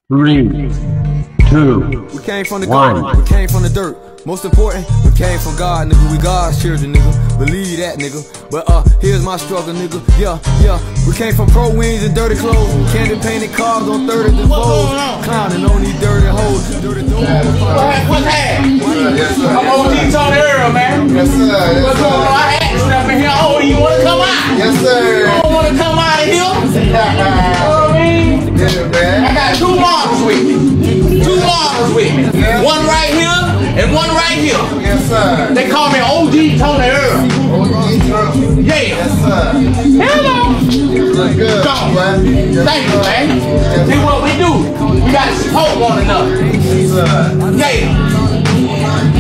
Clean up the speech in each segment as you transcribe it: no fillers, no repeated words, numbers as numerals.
3, 2, We came from the 1. garden, we came from the dirt. Most important, we came from God, nigga. We God's children, nigga. Believe that, nigga. But here's my struggle, nigga. Yeah. We came from pro wings and dirty clothes. Candy painted cars on 30 foes. Clowning on these dirty hoes. Dirty doors. What's happening? I'm OG Tony Earl, man. Yes, sir. What's going on? I had you up in here. Oh, you want to come out? Yes, sir. You don't want to come out of here? You know what I mean? Yeah, man. I got two models with me. Two models with me. Yeah. One right here and one right here. Yes, sir. They call me OG Tony Earl. Yeah. Yes, sir. Hello. You look good, Go. man. Yes, Thank you, sir. man. Yes, See what we do? We got to support one another. Yes, sir. Yeah.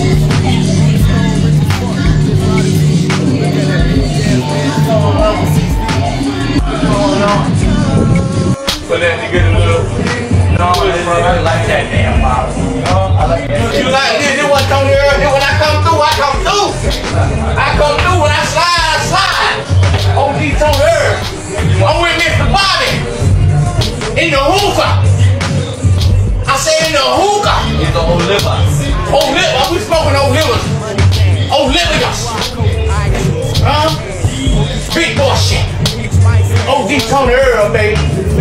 But then you get a little, I like that damn bottle. You like this? This what Tony Earl. This when I come through, I come through. I come through. When I slide, I slide. OG Tony Earl. I'm with Mr. Bobby in the hookah. I said in the hookah. It's the old liver. Old liver. We smoking old livers. Old livers. Huh? Big boy shit. OG Tony Earl, baby.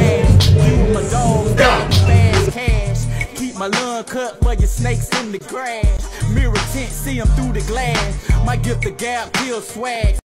Keep my lung cut for your snakes in the grass. Mirror tint, see them through the glass. Might get the gap, kill swag.